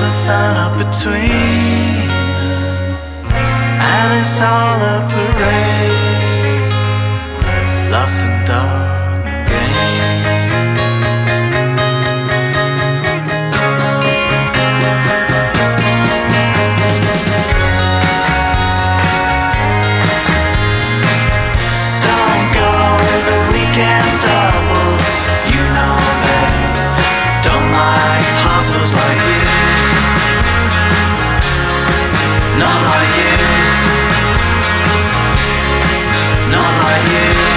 the sun up between, and it's all a parade, lost in dark game. Don't go with the weekend doubles, you know they don't like puzzles like you. Not like you, not like you.